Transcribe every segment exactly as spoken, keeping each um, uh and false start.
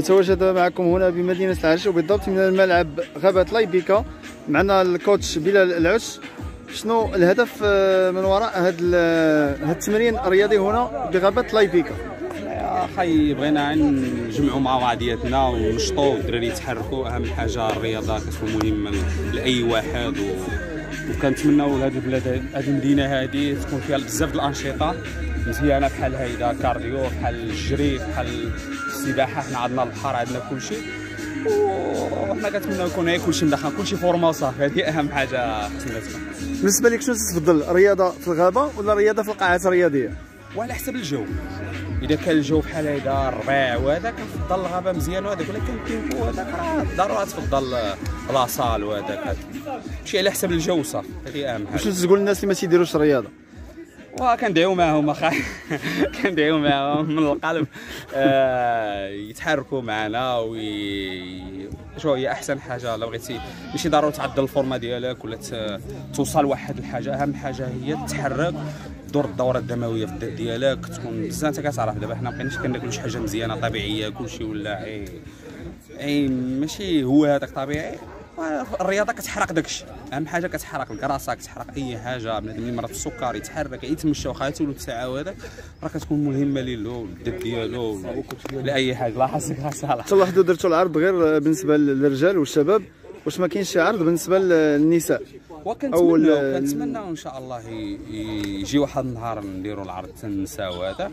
كنتواجد معكم هنا بمدينة العرش وبالضبط من الملعب غابة لايبيكا. معنا الكوتش بلال العش. شنو الهدف من وراء هذا هذا التمرين الرياضي هنا بغابة لايبيكا؟ اخي بغينا نجمعوا مع بعضياتنا ونشطوا والدراري يتحركوا. اهم حاجه الرياضه كتكون مهمه لاي واحد، وكنتمناو هذه البلاد هذه المدينه هذه تكون فيها بزاف د الانشطه مزيانه بحال هيدا كارديو، بحال الجري، بحال السباحه. حنا عندنا البحر، عندنا كلشي، وحنا كنتمناو يكون هي كلشي مدخل، كلشي فورما وصافي. هذه اهم حاجه خصنا تكون. بالنسبه لك شنو تفضل، الرياضه في الغابه ولا الرياضه في القاعات الرياضيه؟ وعلى حسب الجو. اذا كان الجو بحال هيدا الربيع وهذا كنفضل الغابه مزيان وهذاك، ولكن التيمبو هذاك راه ضروري تفضل لاصال وهذاك، ماشي على حسب الجو صافي. هذه اهم حاجه. شنو تقول للناس اللي ما تيديروش الرياضه؟ وكندعيو معاهم اخا كندعيو معاهم من القلب آه يتحركوا معنا وي شو هي احسن حاجه. لو بغيتي ماشي ضروري تعدل الفورمه ديالك ولا توصل لواحد الحاجه، اهم حاجه هي تتحرك، دور الدوره الدمويه في الدم ديالك تكون بزاف. انت كتعرف دابا حنا مابقيناش كناكلوا شي حاجه مزيانه طبيعيه، كلشي ولا اي اي ماشي هو هذاك طبيعي. الرياضه كتحرق داكشي، اهم حاجه كتحرق الكراسه، كتحرق اي حاجه. بنادم اللي مرض بالسكر يتحرك يتمشى واخا يتولد ساعه وهذاك راه كتكون مهمه ليه الدب ديالو لاي حاجه. لاحظتك صالح تلاحظوا درتوا العرض غير بالنسبه للرجال والشباب، واش ما كاينش شي عرض بالنسبه للنساء؟ وكنتمناو كنتمناو ان شاء الله يجي واحد النهار نديروا العرض النساء وهذا،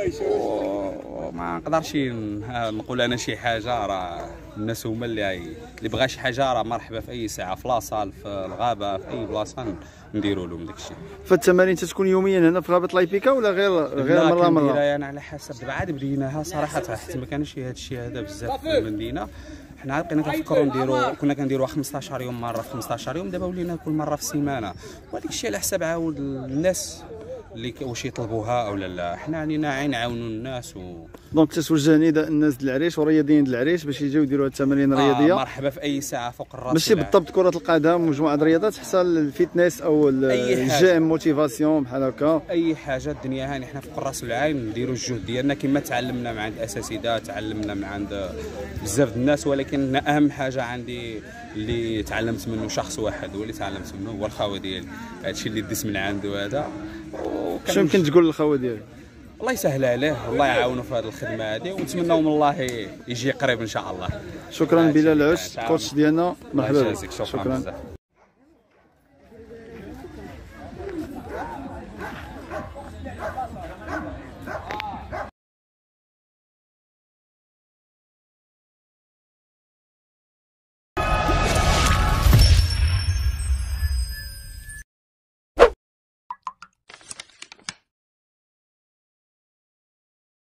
وما نقدرش نقول انا شي حاجه. راه الناس هما اللي اللي بغى شي حاجه راه مرحبا في اي ساعه، في لاصال، في الغابه، في اي بلاصه نديروا لهم داكشي. فالتمارين تتكون يوميا هنا في غابه لايبيكا ولا غير غير مره مره؟ لا انا على حسب. دابا عاد بديناها صراحه حتى ما كانش هذا الشيء هذا بزاف في المدينه. حنا بقينا كنفكروا نديروا، كنا كنديروها خمسطاش يوم مره في خمسطاش يوم، دابا ولينا كل مره في السيمانه. وهذاك الشيء على حساب عاود الناس اللي واش يطلبوها او لا. حنا علينا عين نعاونوا الناس و دونك تتوجه نداء الناس د العريش ورياضيين د العريش باش يجيو يديروا هذه التمارين الرياضيه. آه مرحبا في اي ساعه فوق الراس. ماشي بالضبط كره القدم ومجموعه الرياضات، حتى الفيتنس او الجيم موتيفاسيون بحال هكا. اي حاجه الدنيا هاني حنا فوق الراس والعين نديروا الجهد ديالنا كما تعلمنا من عند الاساتذه، تعلمنا من عند بزاف د الناس. ولكن اهم حاجه عندي اللي تعلمت منه شخص واحد، هو اللي تعلمت منه هو الخاوه ديالي. هادشي اللي ديت من عنده هذا. شنو يمكن تقول للخاوه ديالك؟ الله يسهل عليه، والله يعاونه في هذه الخدمه هذه، ونتمناو من الله يجي قريب ان شاء الله. شكرا بلال العش، كوتش ديالنا. مرحبا بك. شكرا, شكرا.